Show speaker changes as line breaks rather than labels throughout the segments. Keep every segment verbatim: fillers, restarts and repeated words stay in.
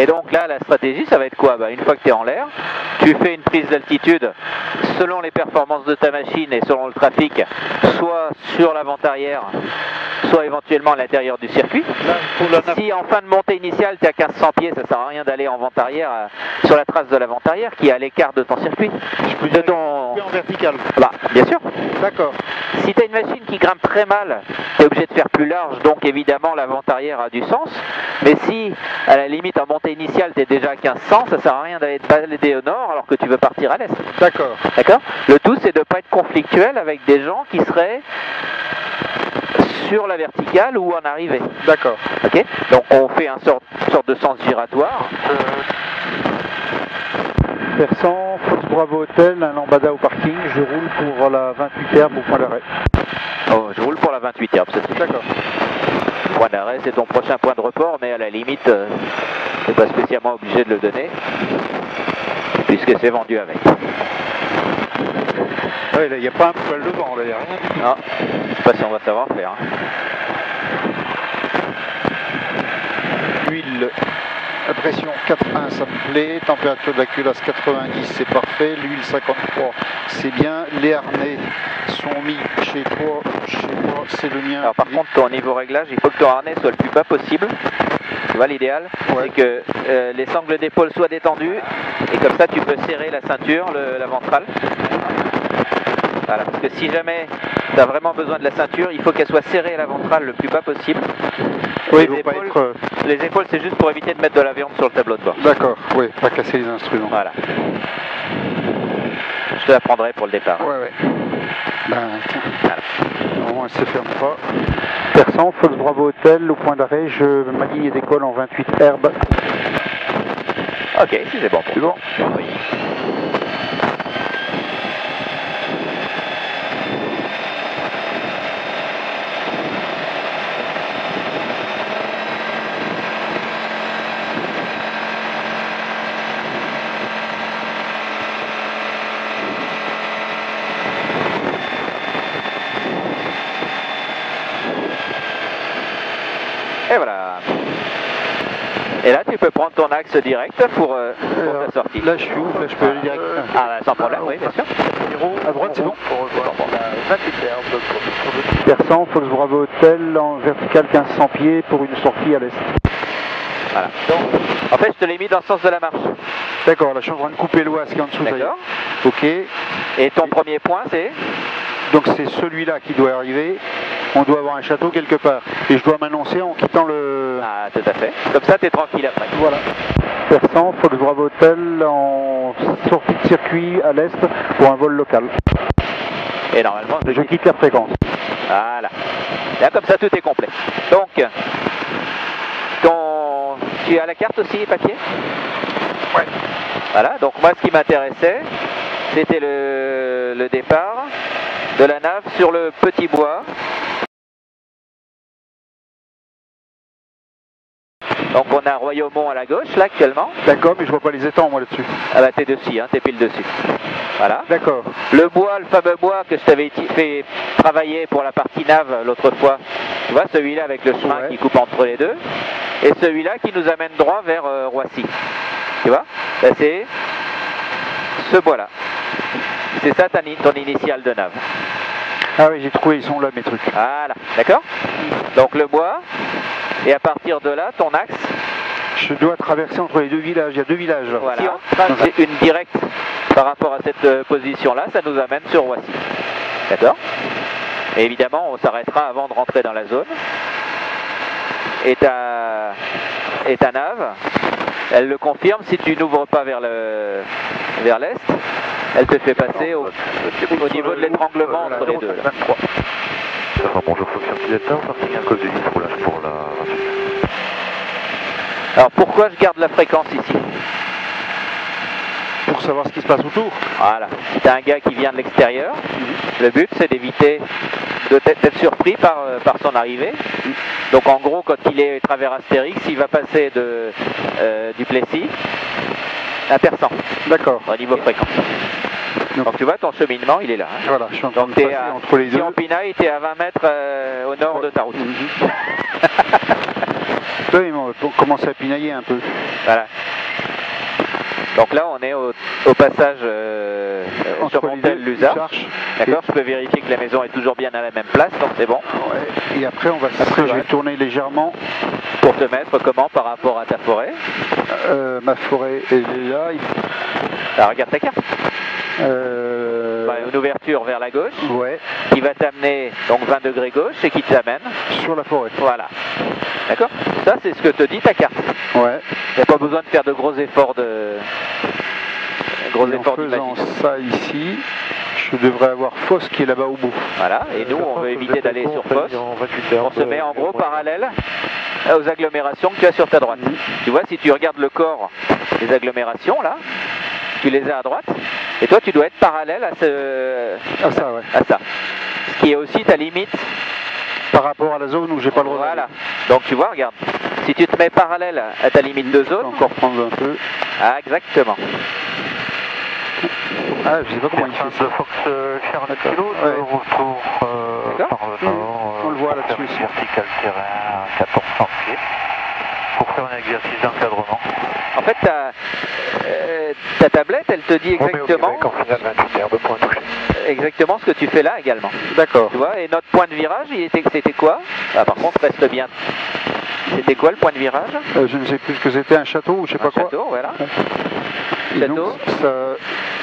Et donc là, la stratégie, ça va être quoi? Bah, une fois que tu es en l'air, tu fais une prise d'altitude selon les performances de ta machine et selon le trafic, soit sur la vente arrière, soit éventuellement à l'intérieur du circuit.
Là, pour la...
Si en fin de montée initiale, tu es à quinze cents pieds, ça ne sert à rien d'aller en vente arrière euh, sur la trace de la vente arrière qui est à l'écart de ton circuit.
Je peux
de
dire
ton...
en vertical.
Bah, bien sûr.
D'accord.
Si tu as une machine qui grimpe très mal, tu es obligé de faire plus large, donc évidemment la vente arrière a du sens. Mais si, à la limite, en montée initiale, tu es déjà à quinze cents, ça sert à rien d'aller te balader au nord alors que tu veux partir à l'est.
D'accord.
D'accord. Le tout, c'est de ne pas être conflictuel avec des gens qui seraient sur la verticale ou en arrivée.
D'accord.
Ok. Donc on fait un sorte, sorte de sens giratoire.
Persan, Fox Bravo Hotel, un lambada au parking, je roule pour la vingt-huit herbes au point d'arrêt.
Oh, je roule pour la vingt-huit herbes, c'est
D'accord.
Point d'arrêt, c'est ton prochain point de report, mais à la limite, euh, tu n'es pas spécialement obligé de le donner, puisque c'est vendu avec.
Ouais, là, il n'y a pas un poil de vent, là, il n'y a rien du tout.
Non, je ne sais pas si on va savoir faire. Hein.
Huile, la pression quatre virgule un, ça me plaît. Température de la culasse quatre-vingt-dix, c'est parfait. L'huile cinquante-trois, c'est bien. Les harnais sont mis chez toi, chez moi, c'est le mien.
Alors par contre, ton niveau réglage, il faut que ton harnais soit le plus bas possible. Tu vois, l'idéal,
ouais.
c'est que euh, les sangles d'épaule soient détendues, et comme ça tu peux serrer la ceinture, le, la ventrale. Voilà, parce que si jamais tu as vraiment besoin de la ceinture, il faut qu'elle soit serrée à la ventrale le plus bas possible.
Oui,
les,
épaules,
pas être... les épaules, c'est juste pour éviter de mettre de la viande sur le tableau de bord.
D'accord, oui, pas casser les instruments.
Voilà. Je te la prendrai pour le départ.
Ouais, ouais. Ben, tiens.
Voilà.
Non, elle se ferme pas. Persan, Fox Bravo Hotel, au point d'arrêt, je m'aligne et décolle en vingt-huit herbes.
Ok, c'est bon pour
bon.
Oui. Et voilà. Et là, tu peux prendre ton axe direct pour, euh, pour
Alors,
ta sortie.
Là, je suis où? Là, je peux aller direct.
Ah, bah, sans problème, oui, bien sûr.
À droite, c'est bon.
Pour rejoindre la vingt-huit herbes.
Persan, Fox Bravo Hotel, en vertical quinze cents pieds pour une sortie à l'est.
Voilà. Donc, en fait, je te l'ai mis dans le sens de la marche.
D'accord, là, je suis en train de couper l'ouest qui est en dessous.
D'accord.
Ok.
Et ton premier point, c'est?
Donc, c'est celui-là qui doit arriver. On doit avoir un château quelque part. Et je dois m'annoncer en quittant le...
Ah, tout à fait. Comme ça, tu es tranquille après.
Voilà. Persan, Fox Bravo Hotel, en sortie de circuit à l'est pour un vol local.
Et normalement,
je quitte la fréquence.
Voilà. Là, comme ça, tout est complet. Donc, ton... tu as la carte aussi, papier?
Ouais.
Voilà. Donc, moi, ce qui m'intéressait, c'était le... le départ de la nave sur le petit bois. Donc on a Royaumont à la gauche là actuellement.
D'accord, mais je vois pas les étangs moi là-dessus.
Ah bah t'es dessus, hein, t'es pile dessus. Voilà.
D'accord.
Le bois, le fameux bois que je t'avais fait travailler pour la partie nave l'autre fois. Tu vois, celui-là avec le chemin ouais. qui coupe entre les deux. Et celui-là qui nous amène droit vers euh, Roissy. Tu vois, c'est ce bois-là. C'est ça ton initiale de nave.
Ah oui, j'ai trouvé, ils sont là mes trucs.
Voilà, d'accord. Donc le bois, et à partir de là, ton axe.
Je dois traverser entre les deux villages, il y a deux villages.
Voilà, si on trace une directe par rapport à cette euh, position-là, ça nous amène sur Roissy. D'accord. Et évidemment, on s'arrêtera avant de rentrer dans la zone. Et ta, et ta nave, elle le confirme, si tu n'ouvres pas vers le vers l'est, elle te fait passer au, au niveau de l'étranglement entre les deux. Là.
Enfin, bonjour, Fox Delta, parking à cause du roulage pour la vingt-huit.
Alors pourquoi je garde la fréquence ici?
Pour savoir ce qui se passe autour.
Voilà, si tu as un gars qui vient de l'extérieur, le but c'est d'éviter d'être surpris par, par son arrivée. Donc en gros, quand il est travers Astérix, il va passer de euh, du Plessis à Persan.
D'accord.
Au niveau fréquence. Donc, Donc tu vois, ton cheminement, il est là. Hein.
Voilà, je suis en train de passer à, entre les deux.
Si en pinaille, tu es à vingt mètres euh, au nord ouais. de ta route. Mm-hmm.
Oui, mais on commence à pinailler un peu.
Voilà. Donc là, on est au, au passage euh, sur Montel-Luzard. D'accord, je peux vérifier que la maison est toujours bien à la même place, donc c'est bon.
Ouais. Et après, on va après, je vais tourner légèrement.
Pour te mettre comment par rapport à ta forêt?
euh, Ma forêt, elle est là. Il...
Alors, regarde ta carte.
Euh...
Bah, une ouverture vers la gauche.
Ouais.
Qui va t'amener donc vingt degrés gauche et qui t'amène
sur la forêt.
Voilà. D'accord? Ça, c'est ce que te dit ta carte.
Ouais.
Il n'y a pas besoin de faire de gros efforts de. Gros
et
efforts
en faisant ça ici, je devrais avoir Fosse qui est là-bas au bout.
Voilà, et nous on veut éviter d'aller sur Fosse. On se met en gros parallèle aux agglomérations que tu as sur ta droite. Mmh. Tu vois, si tu regardes le corps des agglomérations là, tu les as à droite, et toi tu dois être parallèle à ce.
À ça, ouais.
À ça. Ce qui est aussi ta limite.
Par rapport à la zone où j'ai pas le droit.
Voilà. Donc tu vois, regarde. Si tu te mets parallèle à ta limite de zone.
Encore prendre un peu.
Ah, exactement.
Ah, je sais pas comment il fait ça.
Fox Charles Kilo,
ouais.
Retour euh, par le nord.
On le voit là-dessus.
Vertical terrain, quatorze cents pieds. Pour faire un exercice d'encadrement.
En fait, ta, euh, ta tablette, elle te dit exactement.
En finale, vingt-huit heures de points touchés.
Exactement ce que tu fais là également.
D'accord.
Tu vois, et notre point de virage, il était, c'était quoi? Ah, par contre, reste bien. C'était quoi le point de virage?
euh, Je ne sais plus ce que c'était, un château ou je sais
un
pas
château,
quoi.
Voilà.
Et
Château.
Donc, ça... euh...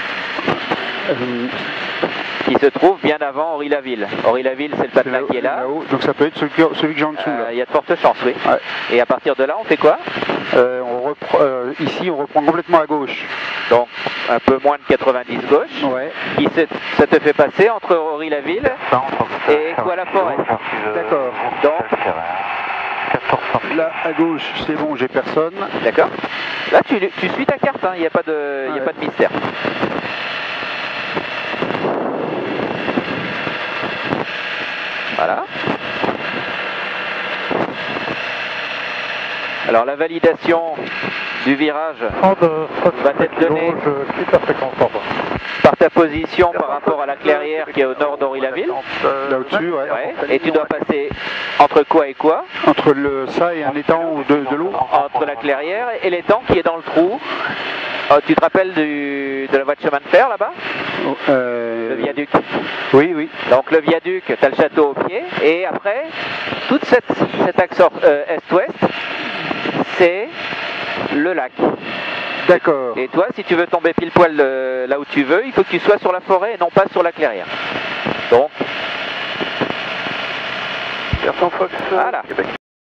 Qui se trouve bien avant Henri-la-Ville. Henri-la-Ville, c'est le patelin qui est là.
là Donc ça peut être celui, celui que j'ai en dessous.
Euh,
là.
Il y a de fortes chances, oui.
Ouais.
Et à partir de là, on fait quoi?
euh, on reprend, euh, Ici, on reprend complètement à gauche.
Donc, un peu moins de quatre-vingt-dix gauche.
Ouais.
Qui se, ça te fait passer entre Henri-la-Ville et quoi la forêt.
D'accord.
Donc,
là, à gauche, c'est bon, j'ai personne.
D'accord. Là, tu, tu suis ta carte, il hein, n'y a, pas de, ouais. y a pas de mystère. Voilà. Alors la validation du virage va être donnée par ta position par rapport à la clairière qui est au nord d'Henri-la-Ville.
Là au-dessus, ouais.
ouais. Et tu dois passer entre quoi et quoi?
Entre le, ça et un étang de, de l'eau.
Entre la clairière et l'étang qui est dans le trou. Oh, tu te rappelles du, de la voie de chemin de fer là-bas?
oh, euh...
Le viaduc.
Oui, oui.
Donc le viaduc, tu as le château au pied, et après, toute cette, cet axe euh, est-ouest, c'est le lac.
D'accord.
Et toi, si tu veux tomber pile poil euh, là où tu veux, il faut que tu sois sur la forêt et non pas sur la clairière. Donc,
Fox,
voilà.
Québec.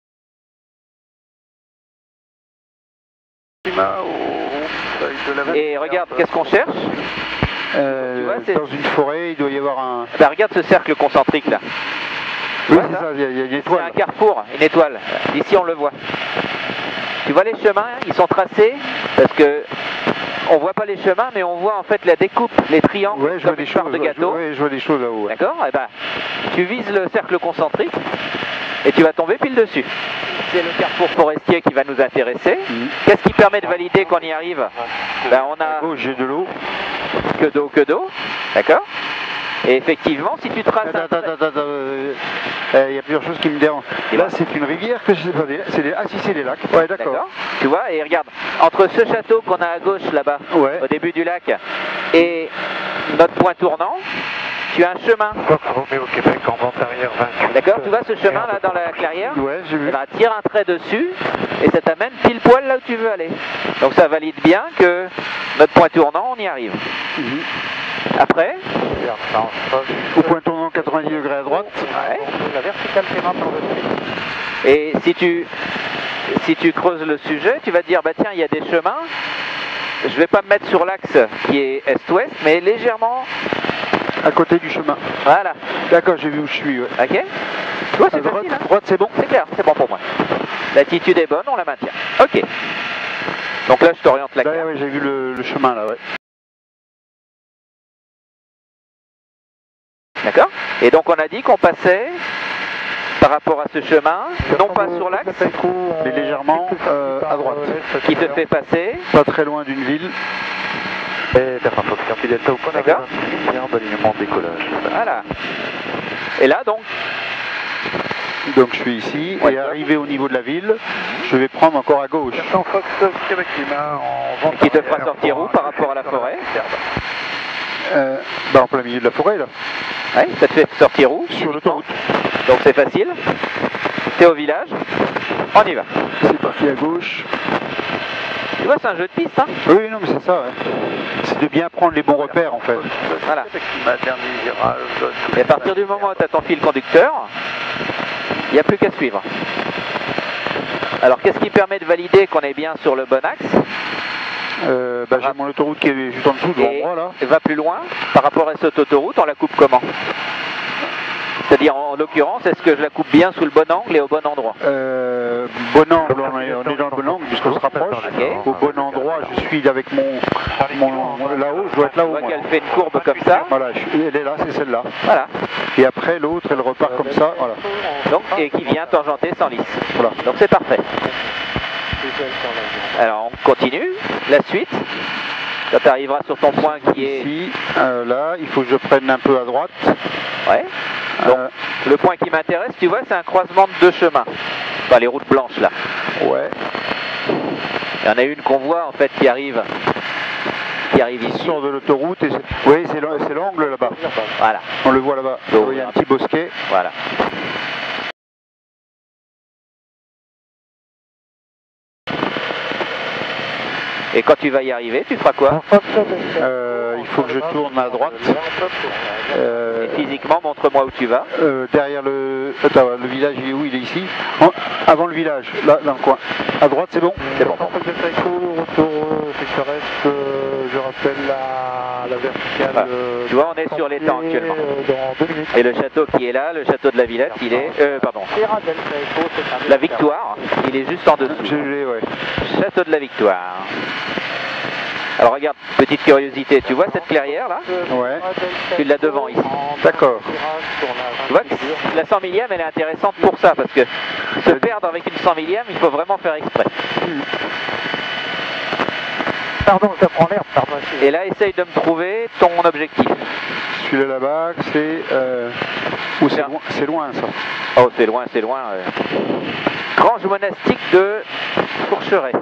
Et regarde, qu'est-ce qu'on cherche?
euh,
tu vois,
Dans une forêt, il doit y avoir un...
Bah, regarde ce cercle concentrique là.
Oui, c'est ça, il y a, il y a une étoile.
C'est un carrefour, une étoile. Ici, on le voit. Tu vois les chemins, ils sont tracés parce que on voit pas les chemins, mais on voit en fait la découpe, les triangles,
ouais, je
comme
vois des
une
choses,
part de gâteau.
Oui, je vois des choses là-haut. Ouais.
D'accord. Et ben, tu vises le cercle concentrique et tu vas tomber pile dessus. C'est le carrefour forestier qui va nous intéresser. Mmh. Qu'est-ce qui permet de valider qu'on y arrive? Ben, on a.
Oh, j'ai de l'eau.
Que d'eau, que d'eau. D'accord. Et effectivement, si tu traces.
Attends, attends, attends, attends. Il euh, y a plusieurs choses qui me dérangent. Et là, c'est une rivière que je sais pas. C'est des... Ah, si, c'est des lacs. Ouais, d'accord.
Tu vois, et regarde, entre ce château qu'on a à gauche là-bas,
ouais.
au début du lac, et notre point tournant, tu as un chemin.
Au Québec, en vente arrière vingt.
D'accord, tu vois ce chemin là dans la clairière?
Ouais, j'ai vu.
Et ben, tire un trait dessus et ça t'amène pile poil là où tu veux aller. Donc ça valide bien que notre point tournant, on y arrive. Mm-hmm. Après,
au point tournant quatre-vingt-dix degrés à droite.
Ouais.
La verticale terrain par dessus.
Et si tu, si tu creuses le sujet, tu vas te dire, bah tiens, il y a des chemins. Je vais pas me mettre sur l'axe qui est est-ouest, mais légèrement
à côté du chemin.
Voilà.
D'accord, j'ai vu où je suis. Ouais.
Ok. Tu vois, c'est
droite,
facile. Hein,
droite, c'est bon.
C'est clair, c'est bon pour moi. L'attitude est bonne, on la maintient. Ok. Donc là, je t'oriente la carte.
Là, ouais, j'ai vu le, le chemin là, ouais.
D'accord. Et donc on a dit qu'on passait par rapport à ce chemin, non pas sur l'axe,
mais légèrement euh, à droite.
Qui te fait passer
pas très loin d'une ville.
Et d'accord, faut que tu delta au point
d'accord.
D'alignement de décollage.
Voilà. Et là donc,
Donc je suis ici,
Ouais,
et arrivé au niveau de la ville, je vais prendre encore à gauche.
Fox, Québec Lima, en vente
Qui te fera
arrière
sortir
pour
où
un
par rapport à la
sur la
forêt?
Euh, bah en plein milieu de la forêt là,
Ouais, ça te fait sortir où?
sur l'autoroute.
Donc c'est facile. T'es au village. On y va.
C'est parti à gauche.
Tu vois, c'est un jeu de piste, hein?
Oui, non mais c'est ça, ouais. C'est de bien prendre les bons repères en fait.
Voilà.
Québec Lima, dernier virage.
Et à partir du moment où tu as ton fil conducteur, il n'y a plus qu'à suivre. Alors qu'est-ce qui permet de valider qu'on est bien sur le bon axe?
Euh, bah, j'ai mon autoroute qui est juste en dessous devant
Et
moi là.
va plus loin, par rapport à cette autoroute, on la coupe comment? C'est-à-dire en l'occurrence, est-ce que je la coupe bien sous le bon angle et au bon endroit?
Euh, bon angle, on est, on est dans le bon angle puisqu'on se rapproche.
Ok.
Au bon endroit, je suis avec mon, mon là-haut, je dois être
Tu
là-haut.
vois
moi.
qu'elle fait une courbe comme ça.
Voilà, je- elle est là, c'est celle-là.
Voilà.
Et après l'autre, elle repart comme ça, voilà.
Donc, et qui vient tangenter sans lisse.
Voilà.
Donc c'est parfait. Alors on continue. La suite. Quand tu arriveras sur ton point qui est...
Ici, euh, là, il faut que je prenne un peu à droite.
Ouais. Donc,
Euh,
le point qui m'intéresse, tu vois, c'est un croisement de deux chemins. Enfin, les routes blanches là.
ouais,
Il y en a une qu'on voit en fait qui arrive, qui arrive
il
ici.
sort de l'autoroute et c'est- oui, c'est l'an- c'est l'angle là-bas.
Voilà,
On le voit là-bas.
Donc,
Il y a un petit bosquet.
voilà. Et quand tu vas y arriver, tu feras quoi?
Euh, il faut que je tourne à droite. Euh,
Et physiquement, montre-moi où tu vas.
euh, derrière le... Attends, le village, il est où? Il est ici. En- Avant le village, là, dans le coin. À droite, c'est bon?
C'est bon.
Retour secteur Est, euh, je rappelle la, la verticale.
Voilà.
euh,
Tu vois, on est sur l'étang actuellement.
euh, dans deux minutes.
Et le château qui est là, le château de la Villette, il est... Euh, pardon. La Victoire, il est juste en
Je
dessous.
l'ai, ouais.
Château de la Victoire. Alors regarde, petite curiosité, tu vois cette clairière là?
Ouais.
Tu l'as devant ici.
D'accord.
Tu vois que la cent millième elle est intéressante pour ça, parce que se perdre avec une cent millième, il faut vraiment faire exprès.
Pardon, ça prend l'air, pardon.
Et là, essaye de me trouver ton objectif.
Celui-là là-bas, c'est... Euh... Où c'est
Tiens.
loin, c'est loin ça.
Oh, c'est loin, c'est loin. euh. Grange monastique de Fourcheret.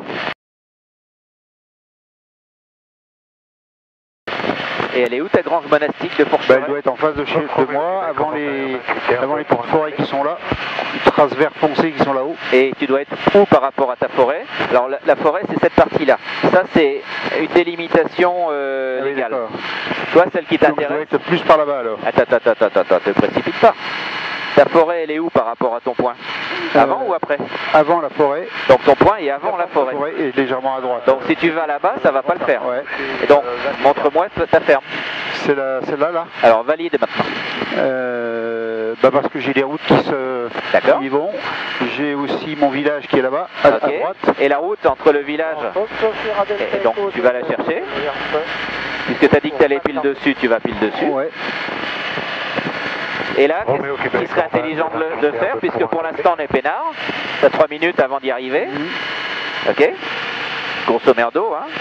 Et elle est où ta grange monastique de
Bah,
Fourcheret?
elle doit être en face de, chez, de moi, avant les, avant les petites forêts qui sont là, les traces vert foncé qui sont là-haut.
Et tu dois être où par rapport à ta forêt? Alors la, la forêt, c'est cette partie-là. Ça, c'est une délimitation euh,
Ah oui,
légale.
d'accord.
Toi, celle qui
Donc je dois
t'intéresse...
être plus par là-bas alors.
Attends, attends, attends, attends, attends, te précipite pas. Ta forêt, elle est où par rapport à ton point? Avant
Euh,
ou après?
Avant la forêt.
Donc ton point est avant la forêt.
La forêt est légèrement à droite.
Donc si tu vas là-bas, ça va pas le faire.
Ouais.
Et donc, montre-moi ta ferme.
C'est la, celle-là là.
Alors valide maintenant.
Euh, bah parce que j'ai des routes qui se
D'accord.
qui y vont. J'ai aussi mon village qui est là-bas, à, à
Ok.
droite.
Et la route entre le village, et donc tu vas la chercher. Puisque tu as dit que tu allais pile dessus, tu vas pile dessus.
Ouais.
Et là, qu'est-ce qui serait intelligent de, le- de faire, puisque pour l'instant on est peinard, tu as trois minutes avant d'y arriver. Ok? Grosso merdo, hein?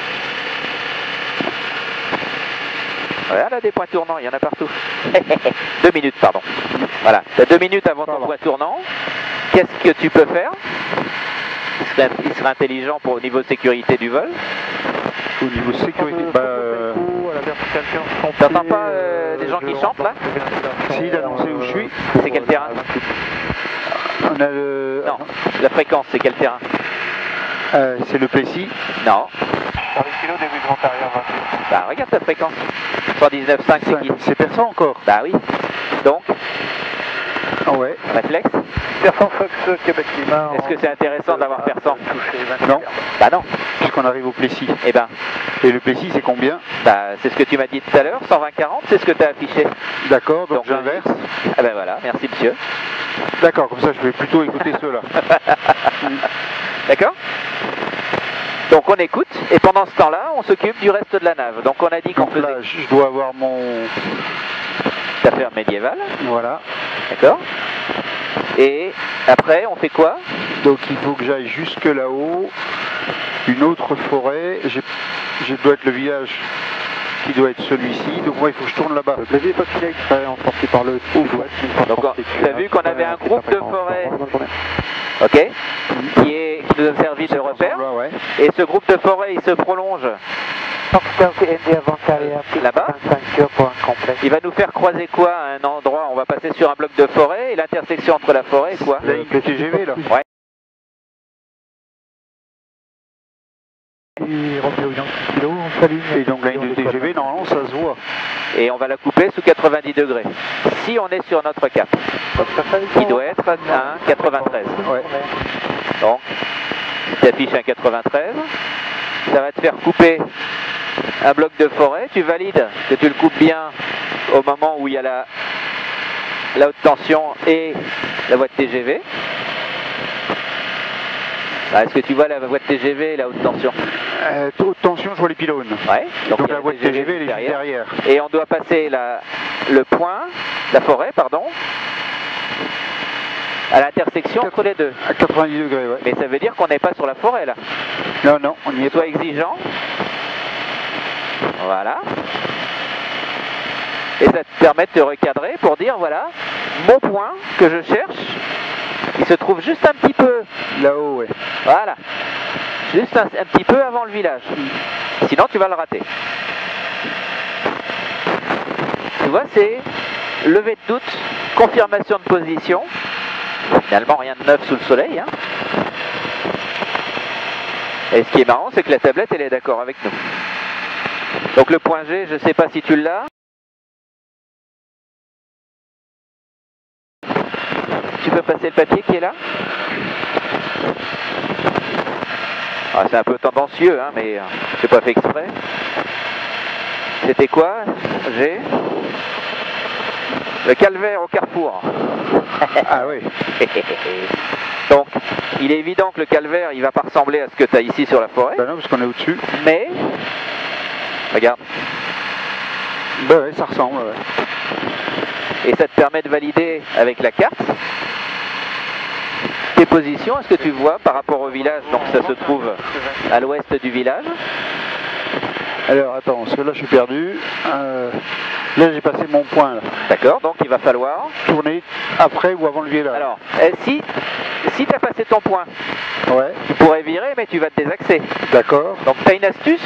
Voilà, là, des points tournants, il y en a partout. Deux minutes, pardon. Voilà, tu as deux minutes avant ton
Pardon.
point tournant. Qu'est-ce que tu peux faire? Il serait, il serait intelligent pour au niveau sécurité du vol.
Au niveau sécurité, bah, euh,
T'entends pas euh, des gens qui chantent là?
si d'annoncer où je suis.
C'est quel terrain?
On a le.
Non, la fréquence, c'est quel terrain?
Euh, c'est le Plessis.
Non.
Charlie Kilo, début grand arrière vingt-huit.
Bah regarde ta fréquence. cent dix-neuf virgule cinq, c'est qui?
C'est perçant encore.
Bah oui. Donc,
Ah ouais.
réflexe.
Persan Fox, Québec Lima.
Est-ce que c'est intéressant d'avoir perçant?
Non,
Bah non.
puisqu'on arrive au Plessis.
Eh ben,
Et le Plessis, c'est combien?
bah c'est ce que tu m'as dit tout à l'heure, cent vingt quarante, c'est ce que tu as affiché.
D'accord, donc,
Donc,
j'inverse.
Ah ben voilà, merci monsieur.
D'accord, comme ça je vais plutôt écouter ceux-là.
D'accord? Donc on écoute, et pendant ce temps-là, on s'occupe du reste de la nave. Donc on a dit qu'on
Donc
faisait
là, je dois avoir mon...
ta ferme médiévale,
Voilà.
d'accord? Et après, on fait quoi?
Donc il faut que j'aille jusque là-haut. Une autre forêt. J'ai- Je dois être le village qui doit être celui-ci. Donc moi il faut que je tourne là-bas.
Le clavier est pas filé exprès, en sortie par le sud-ouest.
Donc tu as vu qu'on avait un groupe de forêt, ok, qui, est, qui nous a servi de repère.
Là, ouais.
Et ce groupe de forêt, il se prolonge là-bas. Il va nous faire croiser quoi à un endroit? On va passer sur un bloc de forêt et l'intersection entre la forêt et quoi?
Le T G V là.
Ouais.
Et Romeo Yankee Kilo, on s'aligne.
Et donc la ligne de T G V, normalement ça se voit.
Et on va la couper sous quatre-vingt-dix degrés. Si on est sur notre cap, qui doit être à un quatre-vingt-treize.
Ouais.
Donc, tu affiches un quatre-vingt-treize. Ça va te faire couper un bloc de forêt. Tu valides que tu le coupes bien au moment où il y a la, la haute tension et la voie de T G V. Ah, est-ce que tu vois la voie de T G V et la haute tension?
Euh, haute tension, je vois les pylônes.
Ouais.
Donc,
Donc
la voie de T G V, elle est juste
derrière.
derrière.
Et on doit passer la, le point, la forêt, pardon, à l'intersection entre les deux.
À quatre-vingt-dix degrés, ouais.
Mais ça veut dire qu'on n'est pas sur la forêt là.
Non, non, on y est pas.
Sois exigeant. Voilà. Et ça te permet de te recadrer pour dire voilà, mon point que je cherche, il se trouve juste un petit peu
là-haut, ouais.
Voilà. Juste un, un petit peu avant le village. Sinon tu vas le rater. Tu vois, c'est lever de doute, confirmation de position. Finalement rien de neuf sous le soleil. Hein. Et ce qui est marrant, c'est que la tablette elle est d'accord avec nous. Donc le point G, je ne sais pas si tu l'as. Tu peux passer le papier qui est là? Ah, c'est un peu tendancieux, hein, mais je n'ai pas fait exprès. C'était quoi, G? Le calvaire au carrefour.
Ah oui.
Donc, il est évident que le calvaire, il va pas ressembler à ce que tu as ici sur la forêt.
Ben non, parce qu'on est au-dessus.
Mais, regarde.
Ben ouais, ça ressemble, ouais.
Et ça te permet de valider avec la carte tes positions. Est-ce que tu vois par rapport au village? Donc ça se trouve à l'ouest du village.
Alors attends, parce que là je suis perdu. Euh, là j'ai passé mon point.
D'accord, donc il va falloir
tourner après ou avant le village.
Alors, euh, si, si tu as passé ton point,
ouais.
Tu pourrais virer, mais tu vas te désaxer.
D'accord.
Donc tu as une astuce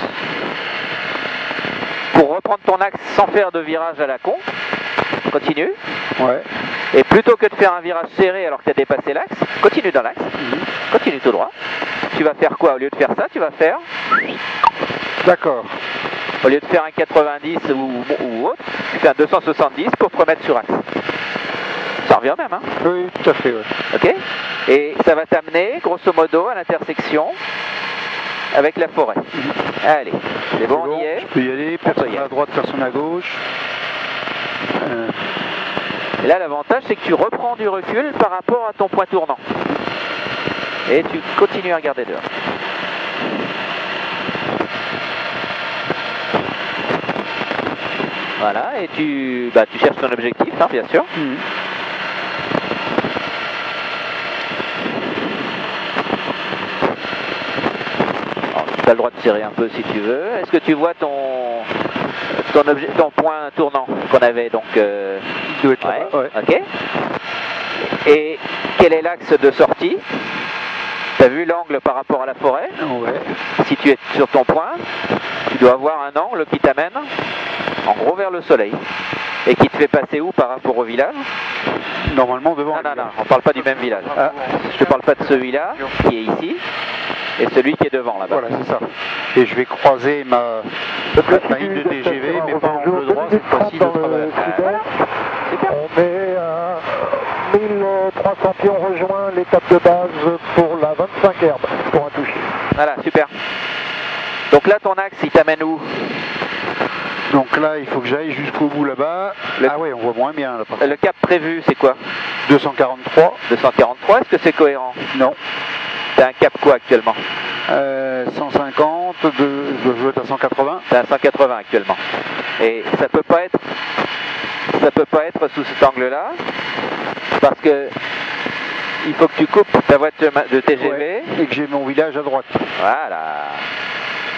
pour reprendre ton axe sans faire de virage à la con. Continue.
Ouais.
Et plutôt que de faire un virage serré alors que tu as dépassé l'axe, continue dans l'axe. Mmh. Continue tout droit. Tu vas faire quoi? Au lieu de faire ça, tu vas faire...
D'accord.
Au lieu de faire un quatre-vingt-dix ou, ou autre, tu fais un deux cent soixante-dix pour te remettre sur axe. Ça revient même, hein?
Oui, tout à fait, ouais.
Ok? Et ça va t'amener, grosso modo, à l'intersection avec la forêt. Mmh. Allez, c'est bon,
bon,
on y est.
Je peux y aller, personne à droite, personne à gauche. Euh...
Et là, l'avantage, c'est que tu reprends du recul par rapport à ton point tournant. Et tu continues à regarder dehors. Voilà, et tu, bah, tu cherches ton objectif, hein, bien sûr.
Mmh.
Tu as le droit de tirer un peu si tu veux. Est-ce que tu vois ton, ton, objet, ton point tournant qu'on avait donc euh...
Il doit être
ouais,
là, ouais.
Ok. Et quel est l'axe de sortie? Tu as vu l'angle par rapport à la forêt?
Ouais.
Si tu es sur ton point, tu dois avoir un angle qui t'amène en gros vers le soleil. Et qui te fait passer où par rapport au village?
Normalement devant.
Non, non, non, on parle pas du même village.
Ah.
Je te parle pas de celui-là qui est ici et celui qui est devant là-bas.
Voilà, c'est ça. Et je vais croiser ma, ma ligne de T G V, mais pas en angle droit, cette fois-ci de travers.
Voilà. Super.
On est à mille trois cents pieds, on rejoint l'étape de base pour la vingt-cinq herbes, pour un toucher.
Voilà, super. Donc là, ton axe, il t'amène où?
Donc là, il faut que j'aille jusqu'au bout là-bas.
Le...
Ah ouais, on voit moins bien là.
Le cap prévu, c'est quoi?
deux cent quarante-trois.
deux cent quarante-trois, est-ce que c'est cohérent?
Non.
T'as un cap quoi actuellement?
euh, cent cinquante, de... je dois être à cent quatre-vingts.
T'as un cent quatre-vingts actuellement. Et ça peut pas être, ça peut pas être sous cet angle-là, parce que il faut que tu coupes ta voie de T G V.
Ouais, et que j'ai mon village à droite.
Voilà.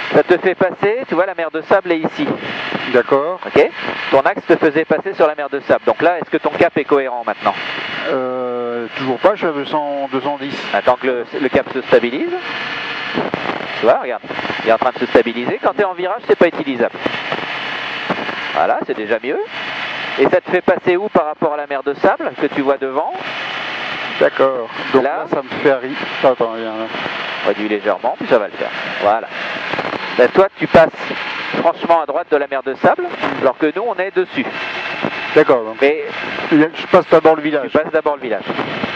Ça te fait passer, tu vois, la mer de sable est ici.
D'accord.
Ok. Ton axe te faisait passer sur la mer de sable. Donc là, est-ce que ton cap est cohérent maintenant?
euh, Toujours pas, je suis à deux cents, deux cent dix.
Attends que le, le cap se stabilise. Tu vois, regarde, il est en train de se stabiliser. Quand tu es en virage, c'est pas utilisable. Voilà, c'est déjà mieux. Et ça te fait passer où par rapport à la mer de sable que tu vois devant?
D'accord. Donc là,
Là,
ça me fait arriver. Attends, viens là.
Réduis légèrement, puis ça va le faire. Voilà. Là, toi, tu passes franchement à droite de la mer de sable, alors que nous, on est dessus.
D'accord. Donc
Mais
je passe d'abord le village.
tu passes d'abord le village.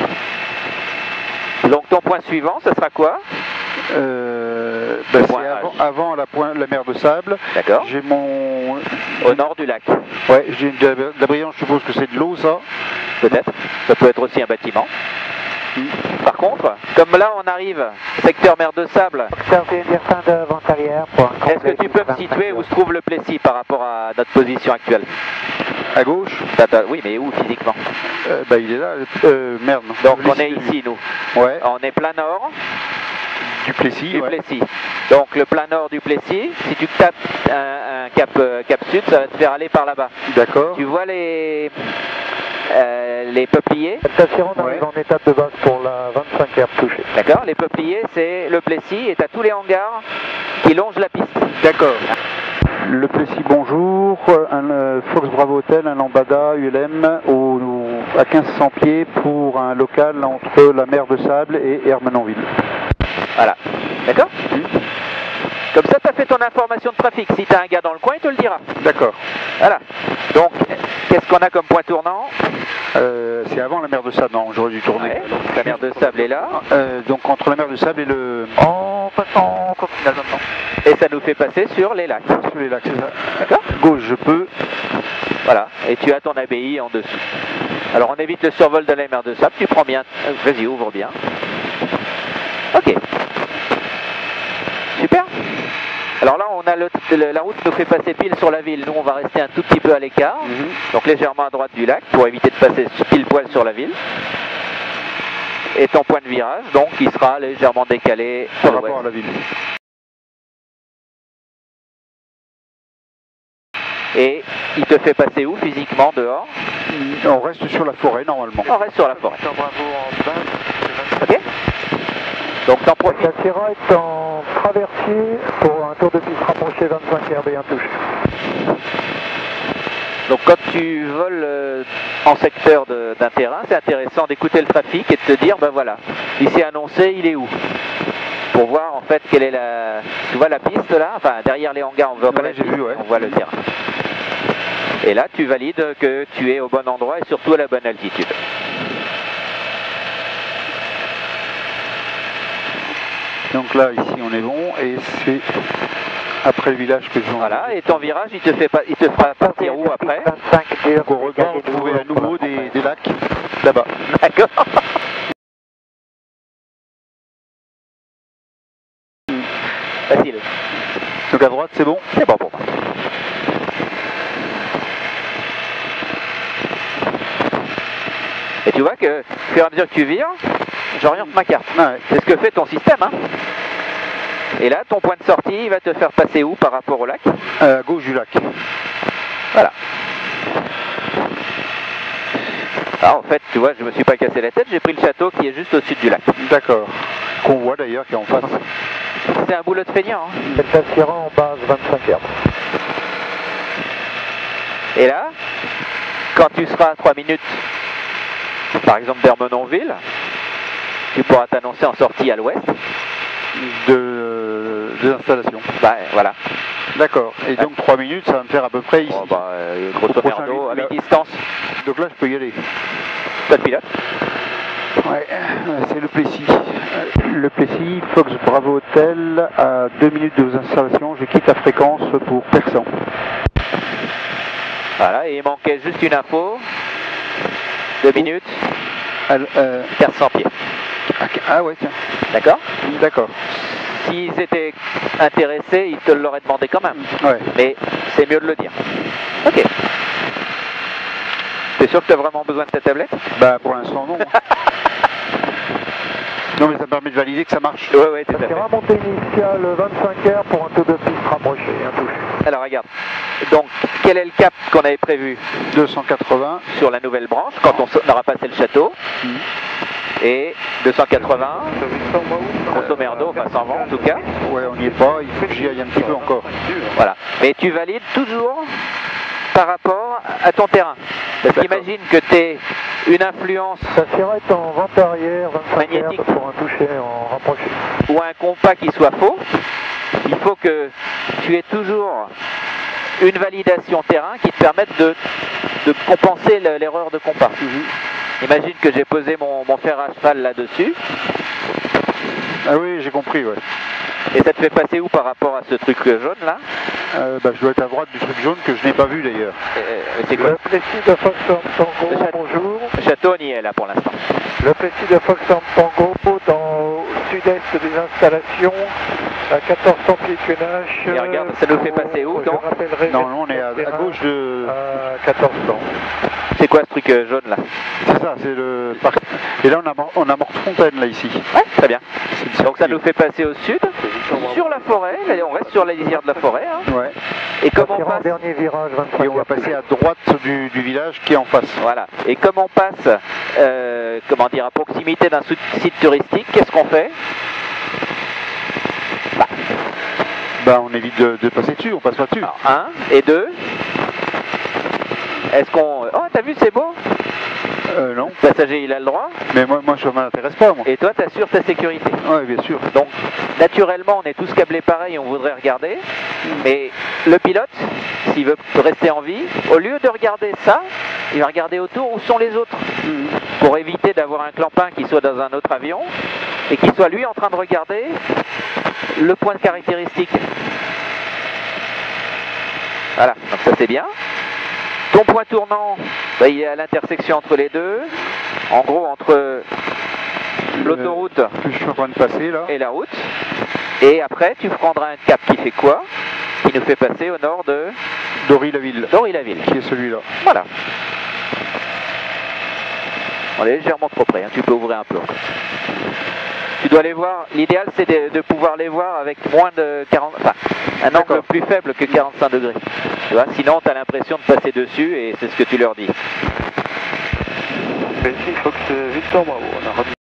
Donc ton point suivant, ça sera quoi?
Euh, bah, c'est avant, avant la, point, la mer de sable.
D'accord.
J'ai mon...
Au nord du lac.
Ouais, j'ai de, de la brillance, je suppose que c'est de l'eau, ça.
Peut-être. Ça peut être aussi un bâtiment.
Mm.
Par contre, comme là on arrive, secteur mer de sable,
Observez une fin de vent arrière.
est-ce que tu peux me situer où se trouve le Plessis par rapport à notre position actuelle?
À gauche.
Oui, mais où physiquement?
euh, Bah il est là. Euh, merde.
Donc
Le
on est
Plessis,
ici, nous.
Ouais.
On est plein nord
Du Plessis.
du
Ouais.
Plessis. Donc le plein nord du Plessis, si tu tapes un, un cap, euh, cap sud, ça va te faire aller par là-bas.
D'accord.
Tu vois les, euh, les peupliers?
Station, on
Ouais.
arrive en étape de base pour la vingt-cinq herbe touchée.
D'accord. Les peupliers, c'est le Plessis et tu as tous les hangars qui longent la piste.
D'accord. Le Plessis, bonjour. Un euh, Fox Bravo Hotel, un Lambada U L M au, au- à quinze cents pieds pour un local entre la mer de Sable et Hermenonville.
Voilà. D'accord? Comme ça, tu as fait ton information de trafic. Si tu as un gars dans le coin, il te le dira.
D'accord.
Voilà. Donc, qu'est-ce qu'on a comme point tournant?
Euh, c'est avant la mer de Sable, non, j'aurais dû tourner.
Ouais, donc la mer de sable est là.
Euh, donc entre la mer de Sable et le...
En passant continental maintenant.
Et ça nous fait passer sur les lacs.
Sur les lacs, c'est ça.
D'accord?
Gauche, je peux.
Voilà. Et tu as ton abbaye en dessous. Alors, on évite le survol de la mer de sable. Tu prends bien. euh, Vas-y, ouvre bien. Ok. Super. Alors là, on a le, le- la route nous fait passer pile sur la ville. Nous, on va rester un tout petit peu à l'écart. Donc légèrement à droite du lac pour éviter de passer pile poil sur la ville. Et ton point de virage, donc, il sera légèrement décalé
Par
à
rapport
l'ouest.
à la ville.
Et il te fait passer où physiquement dehors?
On reste sur la forêt normalement.
On reste sur la forêt.
Bravo en bas.
Ok? Donc t'en profites.
La Sierra est en traversier pour un tour de piste rapproché vingt-cinq herbe et un touche.
Donc quand tu voles euh, en secteur de- d'un terrain, c'est intéressant d'écouter le trafic et de te dire, ben voilà, il s'est annoncé, il est où? Pour voir en fait quelle est la... Tu vois la piste là? Enfin derrière les hangars, on voit pas
Ouais,
la
j'ai
piste,
vu, ouais.
on voit le terrain. Et là tu valides que tu es au bon endroit et surtout à la bonne altitude.
Donc là, ici, on est bon. Et c'est après le village que je vais.
Voilà, et ton virage, il te, fait pas, il te fera partir où après?
vingt-cinq dur.
Donc on regarde, trouver à nouveau des, des lacs là-bas.
D'accord. Facile.
Donc à droite, c'est bon.
C'est bon pour moi. Et tu vois que, au fur et à mesure que tu vires, j'oriente ma carte.
Ah ouais.
C'est ce que fait ton système. Hein. Et là, ton point de sortie, il va te faire passer où par rapport au lac?
Euh, à gauche du lac.
Voilà. Ah, en fait, tu vois, je me suis pas cassé la tête, j'ai pris le château qui est juste au sud du lac.
D'accord. Qu'on voit d'ailleurs, qui est en face.
C'est un boulot de feignant. Hein.
Delta Sierra en base vingt-cinq herbe.
Et là, quand tu seras à trois minutes, par exemple d'Hermenonville, tu pourras t'annoncer en sortie à l'ouest.
De, des installations.
Bah voilà.
D'accord. Et donc trois minutes, ça va me faire à peu près ici.
Bon, bah, euh, grosso
Au prochain
merdo, à
vide, là.
mi-distance,
Donc là, je peux y aller.
pas de pilote.
Ouais, euh, c'est le Plessis. Euh, Le Plessis, Fox Bravo Hotel, à deux minutes de vos installations, je quitte la fréquence pour Persan.
Voilà, et il manquait juste une info. Deux minutes,
Al- euh,
quatre cents pieds.
ah ouais, tiens.
D'accord?
D'accord.
S'ils étaient intéressés, ils te l'auraient demandé quand même.
Ouais.
Mais c'est mieux de le dire. Ok. T'es sûr que tu as vraiment besoin de ta tablette?
Bah pour l'instant non. Non mais ça me permet de valider que ça marche.
Oui, oui, tout à
C'est
fait.
remontée initiale vingt-cinq R pour un taux de piste rapproché, un touche.
Alors regarde, donc quel est le cap qu'on avait prévu
deux cent quatre-vingts.
sur la nouvelle branche quand on s- aura passé le château?
Mhm.
Et deux cent quatre-vingts, grosso merdo, enfin sans vent en tout cas.
Ouais, on n'y est pas, il faut que j'y aille un petit peu encore.
Voilà. Mais tu valides toujours par rapport à ton terrain. Parce
D'accord.
qu'imagine que tu aies une influence
Ça s'arrête en vente arrière, vingt-cinq
Magnétique.
R pour un toucher en rapproché.
ou un compas qui soit faux. Il faut que tu aies toujours une validation terrain qui te permette de, de compenser le- l'erreur de compas. Imagine que j'ai posé mon, mon fer à cheval là-dessus,
Ah oui, j'ai compris, ouais.
et ça te fait passer où par rapport à ce truc jaune là?
Euh, bah, je dois être à droite du truc jaune que je n'ai pas vu d'ailleurs.
Euh, C'est quoi?
Le Plessis de Foxhound Tango,
Le château.
bonjour.
Le château, on y est là pour l'instant.
Le Plessis de Foxhound Tango, dans au sud-est des installations, à quatorze cents pieds que nage.
Et regarde, ça nous fait passer où, donc?
Je rappellerai
Non, non, on est à, à gauche de...
à quatorze cents.
C'est quoi ce truc euh, jaune là?
C'est ça, c'est le parc. Et là, on a, Mor- on a Morte-Fontaine, là, ici.
Ouais, très bien.
C'est le
Donc ça
circuit.
nous fait passer au sud, sur la forêt, là, on reste sur la lisière de la forêt. Hein.
Ouais.
Et comme on
Passera en
passe,
dernier virage, vingt-cinq
Et on va passer à droite du, du village qui est en face.
voilà. Et comme on passe, euh, comment dire, à proximité d'un sou- site touristique, qu'est-ce qu'on fait? Bah,
Bah, on évite de, de passer dessus, on passe pas dessus.
alors, un et deux. Est-ce qu'on... Oh, t'as vu, c'est beau.
Euh, non.
Le passager, il a le droit.
Mais moi, moi je m'intéresse pas, moi.
Et toi, t'assures ta sécurité.
Ouais, bien sûr.
Donc, naturellement, on est tous câblés pareil, on voudrait regarder. Mais le pilote, s'il veut rester en vie, au lieu de regarder ça, il va regarder autour où sont les autres. Pour éviter d'avoir un clampin qui soit dans un autre avion et qui soit lui en train de regarder le point de caractéristique. Voilà, donc ça c'est bien. Ton point tournant, bah, il est à l'intersection entre les deux. En gros, entre l'autoroute
Que je suis en train de passer, là.
et la route. Et après, tu prendras un cap qui fait quoi? Qui nous fait passer au nord de
Dory-la-Ville,
Dory-la-Ville.
qui est celui-là.
Voilà. On est légèrement trop près, hein. Tu peux ouvrir un peu encore. Tu dois les voir, l'idéal c'est de, de pouvoir les voir avec moins de quarante, enfin, un angle
D'accord.
plus faible que quarante-cinq degrés. Tu vois, sinon tu as l'impression de passer dessus et c'est ce que tu leur dis.
Plessis, Fox Victor Bravo, on a remis.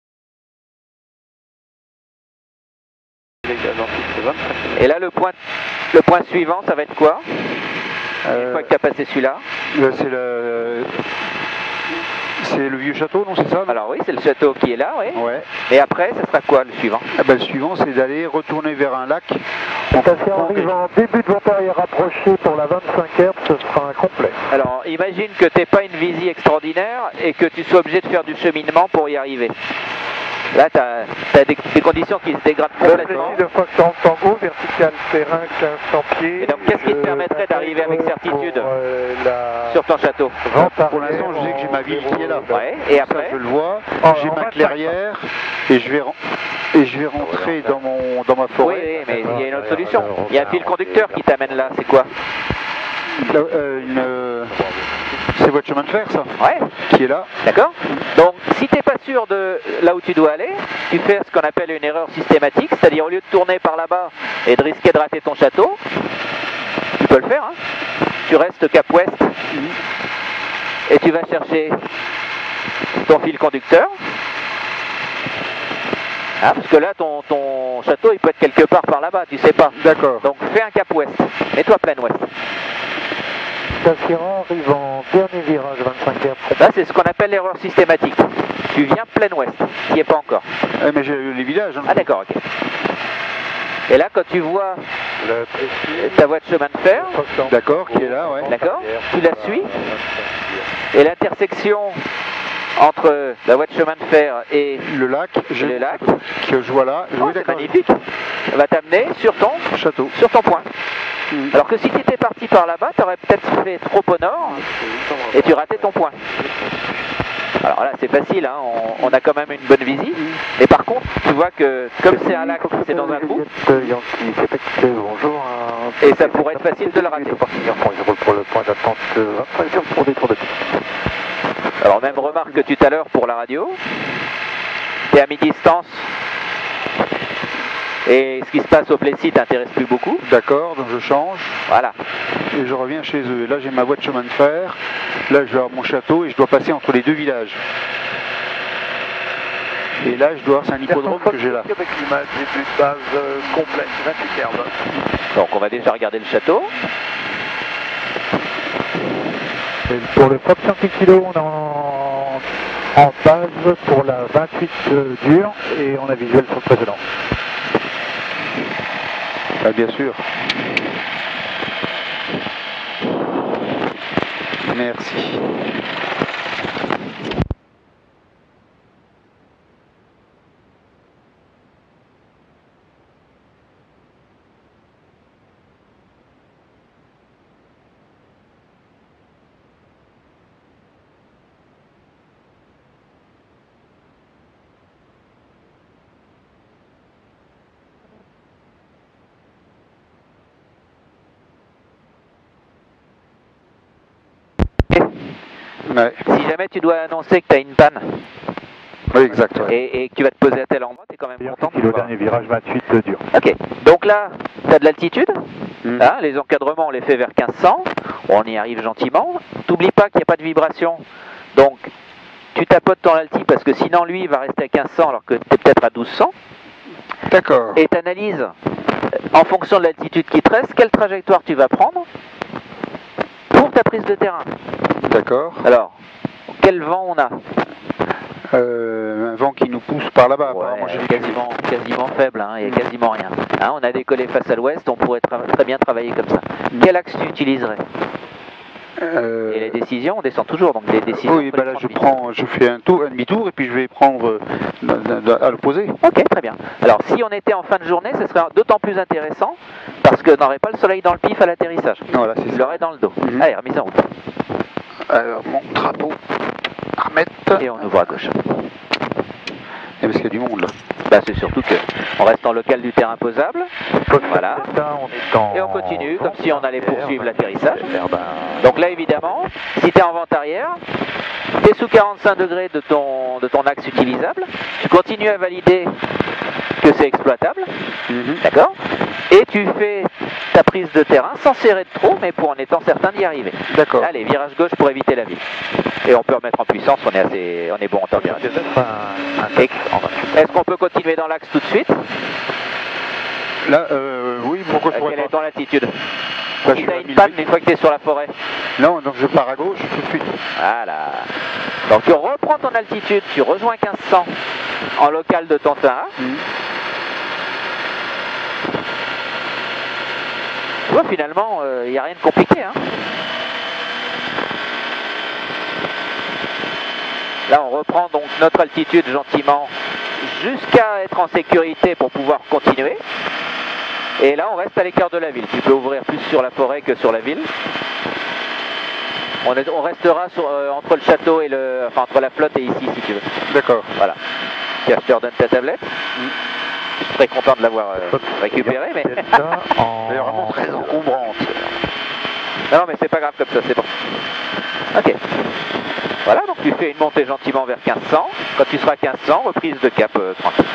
Et là le point, le point suivant, ça va être quoi? Une
Euh,
fois que tu as passé celui-là.
là, c'est le... C'est le vieux château, non, c'est ça non
Alors oui, c'est le château qui est là, oui.
Ouais.
Et après, ça sera quoi le suivant?
Ah ben, le suivant, c'est d'aller retourner vers un lac.
Station arrive en début de vente arrière rapproché pour la vingt-cinq R, ce sera un complet.
Alors, imagine que tu n'aies pas une visie extraordinaire et que tu sois obligé de faire du cheminement pour y arriver. Là, tu as des, des conditions qui se dégradent
Le
complètement.
Plessis de Foxhound Tango, vertical terrain quinze cents pieds.
Et donc, qu'est-ce qui te
Je
permettrait d'arriver avec
t'intègre
certitude
pour, euh, la
Sur ton château.
vente
Pour
arrière
l'instant, je sais que j'ai ma ville qui est là.
en
Ouais. Et
Ça,
après,
je le vois.
Oh,
J'ai
en
ma
vingt-cinq.
clairière et je vais, ren- et je vais rentrer dans, mon, dans ma
oui,
forêt.
oui, mais il y a une autre solution. Il y a un fil conducteur qui t'amène là, c'est quoi?
Là, euh, une, euh, c'est votre chemin de fer, ça,
Ouais,
qui est là.
d'accord. Donc, si tu n'es pas sûr de là où tu dois aller, tu fais ce qu'on appelle une erreur systématique, c'est-à-dire au lieu de tourner par là-bas et de risquer de rater ton château, tu peux le faire, hein. Tu restes cap ouest et tu vas chercher ton fil conducteur. Hein, parce que là, ton, ton château, il peut être quelque part par là-bas, tu sais pas.
D'accord.
Donc, fais un cap ouest. Mets-toi plein ouest.
Station arrive en dernier virage, vingt-cinq R.
Là, c'est ce qu'on appelle l'erreur systématique. Tu viens plein ouest, qui est pas encore.
Eh, mais j'ai les villages. Hein.
Ah d'accord, ok. Et là, quand tu vois
Le Plessis,
ta voie de chemin de fer,
Foxhound
D'accord, qui est là, ouais.
d'accord, tu la suis, et l'intersection entre la voie de chemin de fer et
Le lac, j'ai
le lac,
que je vois là.
oh,
Oui,
c'est
d'accord.
magnifique, va t'amener sur ton,
Château.
sur ton point.
Mm.
Alors que si tu étais parti par là-bas, tu aurais peut-être fait trop au nord et tu ratais ton point. Alors là, c'est facile, hein, on, on a quand même une bonne visie. Mais par contre, tu vois que comme c'est un lac, c'est dans un trou,
Yankee, Québec, bonjour.
et ça pourrait être facile de le rater.
Je roule pour le point d'attente vingt-cinq pour des tours de piste.
Alors même remarque que tout à l'heure pour la radio, tu es à mi-distance. Et ce qui se passe au Plessis t'intéresse plus beaucoup.
D'accord, donc je change.
Voilà.
Et je reviens chez eux. Et là, j'ai ma voie de chemin de fer. Là, je vais avoir mon château et je dois passer entre les deux villages. Et là, je dois avoir, c'est un hippodrome que j'ai là.
Québec Lima, début de base euh, complet, vingt-huit herbes.
Donc on va déjà regarder le château.
Et pour le Fox cinq kilos, on est en, en base pour la vingt-huit euh, dure et on a visuel sur le précédent.
Ah, bien sûr. Merci. Ouais.
Si jamais tu dois annoncer que tu as une panne
Oui, exact. Ouais.
et, et que tu vas te poser à tel endroit, tu es quand même content de
Le
voir.
dernier virage vingt-huit de dur.
Ok, donc là, tu as de l'altitude.
Mm.
Hein, les encadrements, on les fait vers quinze cents. On y arrive gentiment. T'oublie pas qu'il n'y a pas de vibration. Donc, tu tapotes ton alti parce que sinon, lui, il va rester à quinze cents alors que tu es peut-être à douze cents.
D'accord.
Et tu analyses, en fonction de l'altitude qui te reste, quelle trajectoire tu vas prendre pour ta prise de terrain.
D'accord.
Alors, quel vent on a?
Euh, un vent qui nous pousse par là-bas.
Ouais,
apparemment, j'ai-
quasiment, quasiment faible, hein, il n'y a quasiment rien. Hein, on a décollé face à l'ouest, on pourrait tra- très bien travailler comme ça. Quel axe tu utiliserais?
Euh,
Et les décisions, on descend toujours, donc les décisions...
Oui,
faut
bah
les
là je
prendre vite.
prends, je fais un tour, un demi-tour et puis je vais prendre euh, dans- dans- à l'opposé.
Ok, très bien. Alors, si on était en fin de journée, ce serait d'autant plus intéressant parce qu'on n'aurait pas le soleil dans le pif à l'atterrissage.
Voilà, c'est
Il
ça.
l'aurait dans le dos.
Mhm.
Allez, remise en route.
Alors mon drapeau à remettre.
Et on ouvre à gauche.
Et parce qu'il y a du monde là.
Bah, c'est surtout que on reste en local du terrain posable. Voilà.
On est en...
Et on continue comme si on allait poursuivre l'atterrissage.
Ben,
Donc là, évidemment, si tu es en vente arrière, tu es sous quarante-cinq degrés de ton, de ton axe utilisable, tu continues à valider que c'est exploitable,
Mhm.
d'accord? Et tu fais ta prise de terrain sans serrer de trop, mais pour en étant certain d'y arriver.
D'accord.
Allez, virage gauche pour éviter la ville. Et on peut remettre en puissance, on est, assez, on est bon en temps de virage.
un, un
Et- Est-ce qu'on peut continuer dans l'axe tout de suite?
Là, euh, oui, pourquoi je
Euh,
pourrais
Quelle est
pas.
ton latitude?
Bah, je
Si
suis
tu
à
as une
mille
panne
huit.
une fois que tu es sur la forêt.
Non, donc je pars à gauche tout de suite.
Voilà. Donc tu reprends ton altitude, tu rejoins quinze cents en local de ton terrain.
Mhm.
Tu vois, finalement, il n'y a rien de compliqué. Hein. Là, on reprend donc notre altitude gentiment jusqu'à être en sécurité pour pouvoir continuer. Et là, on reste à l'écart de la ville. Tu peux ouvrir plus sur la forêt que sur la ville. On, est- on restera sur, euh, entre le château et le... Enfin, entre la flotte et ici, si tu veux.
D'accord.
Voilà. Tiens, je te redonne ta tablette. Je suis très content de l'avoir euh, récupérée, mais...
Delta en...
Elle est vraiment très encombrante.
Non, non, mais c'est pas grave comme ça, c'est bon. Ok. Voilà, donc tu fais une montée gentiment vers quinze cents. Quand tu seras quinze cents, reprise de cap euh, tranquille.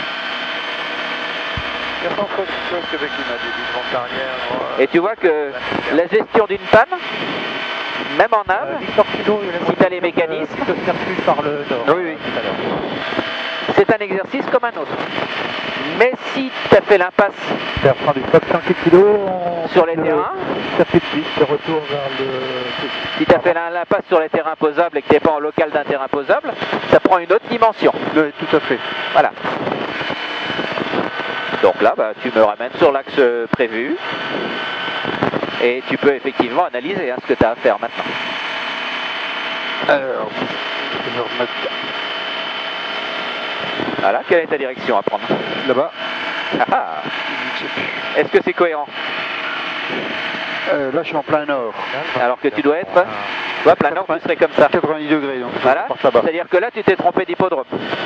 Québec Lima, début de vente arrière.
Et tu vois que la gestion d'une panne, même en nave,
Victor Kilo,
si tu as les mécanismes,
qui se circule par le nord.
Oui, oui.
Tout à l'heure.
c'est un exercice comme un autre. Mais si tu as fait l'impasse
C'est à prendre du Fox cinq kilos. on
sur les
le
terrains,
circuit de piste, retour vers le...
si tu as fait l'impasse sur les terrains posables et que tu n'es pas en local d'un terrain posable, ça prend une autre dimension.
Oui, tout à fait.
Voilà. Donc là, bah, tu me ramènes sur l'axe euh, prévu et tu peux effectivement analyser hein, ce que tu as à faire maintenant.
Alors, je vais me remettre
Voilà, quelle est ta direction à prendre?
là-bas.
Ah ah. Est-ce que c'est cohérent?
Euh, là, je suis en plein nord.
Alors que tu dois être, tu vois, plein nord, tu serais comme ça.
quatre-vingt-dix degrés, donc je
Voilà,
parte là-bas.
c'est-à-dire que là, tu t'es trompé d'hippodrome.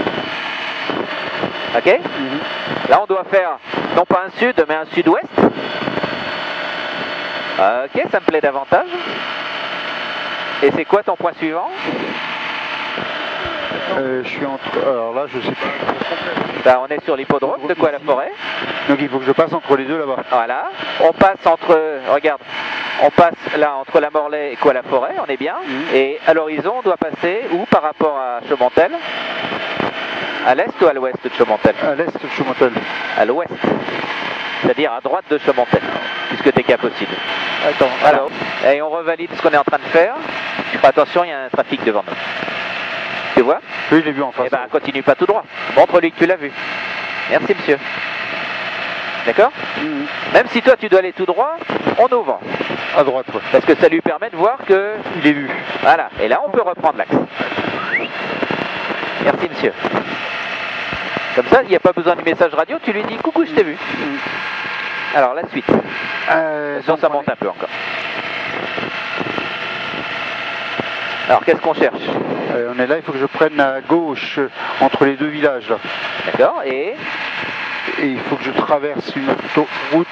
Ok?
Mhm.
Là, on doit faire non pas un sud, mais un sud-ouest. Ok, ça me plaît davantage. Et c'est quoi ton point suivant?
euh, Je suis entre... Alors là, je sais pas.
Bah, on est sur l'hippodrome de Coës-la-Forêt.
Donc il faut que je passe entre les deux là-bas.
Voilà. On passe entre... Regarde. On passe là entre la Morlaix et Coës-la-Forêt, on est bien. Mmh. Et à l'horizon, on doit passer où par rapport à Chaumontel? À l'est ou à l'ouest de Chaumontel?
À l'est de Chaumontel.
À l'ouest. C'est-à-dire à droite de Chaumontel, puisque tu es cap au sud.
Attends,
voilà. Et on revalide ce qu'on est en train de faire. Attention, il y a un trafic devant nous. Tu vois?
Oui, je l'ai vu en face.
Eh bien, continue pas tout droit. Montre-lui que tu l'as vu. Merci, monsieur. D'accord? Mmh. Même si toi, tu dois aller tout droit, on ouvre.
À droite, ouais.
Parce que ça lui permet de voir que...
Il est vu.
Voilà. Et là, on peut reprendre l'axe. Merci, monsieur. Comme ça, il n'y a pas besoin de message radio, tu lui dis coucou, je t'ai vu. Mmh. Alors, la suite.
Euh,
Attention, ça monte un peu encore. Alors, qu'est-ce qu'on cherche?
euh, On est là, il faut que je prenne à gauche, entre les deux villages, là.
D'accord, et...
Et il faut que je traverse une autoroute.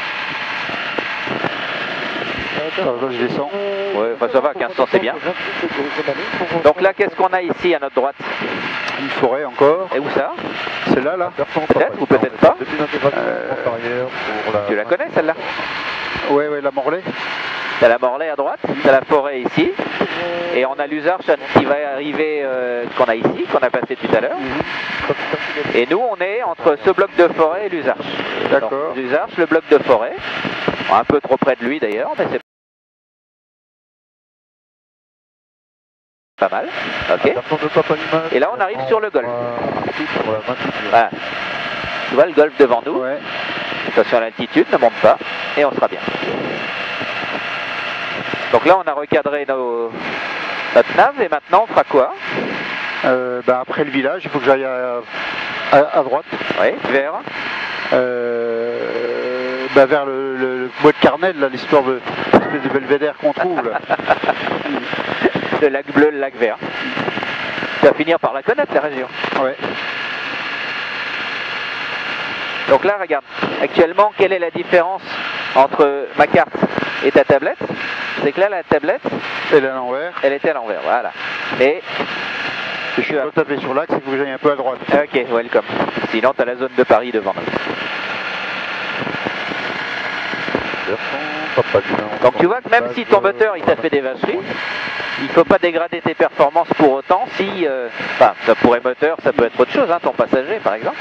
Alors là, je descends.
Ouais, enfin, ça va, quinze cents c'est bien. Donc là, qu'est-ce qu'on a ici à notre droite?
Une forêt encore.
Et où ça?
Celle-là, là, là.
Peut-être ou peut-être pas.
Euh...
Tu la connais, celle-là?
Ouais, ouais, la Morlaix.
T'as la Morlaix à droite, t'as la forêt ici, et on a l'Usarche qui va arriver, euh, qu'on a ici, qu'on a passé tout à l'heure. Mm-hmm. Et nous, on est entre ce bloc de forêt et l'Usarche.
D'accord.
L'Usarche, le bloc de forêt, un peu trop près de lui d'ailleurs, mais c'est pas mal. Ok. Et là, on arrive sur le golfe. Voilà. Tu vois le golfe devant nous?
Ouais.
Attention à l'altitude, ne monte pas, et on sera bien. Donc là, on a recadré nos... notre nav, et maintenant, on fera quoi?
euh, bah Après le village, il faut que j'aille à, à, à droite.
Oui, vers
euh, bah Vers le, le, le bois de Carnel, là, l'histoire de l'espèce de belvédère qu'on trouve. Là.
Le lac bleu, le lac vert. Tu vas finir par la connaître, la région.
Ouais.
Donc là, regarde, actuellement, quelle est la différence entre ma carte et ta tablette? C'est que là, la tablette,
elle est à l'envers.
Elle était à l'envers, voilà. Et
je suis pas tapé sur l'axe, il faut que j'aille un peu à droite.
Ok, welcome. Sinon, tu as la zone de Paris devant nous. Donc tu vois que même si ton moteur il t'a fait des vacheries, il ne faut pas dégrader tes performances pour autant si... Euh, enfin, ça pourrait moteur, ça peut être autre chose, hein, ton passager par exemple.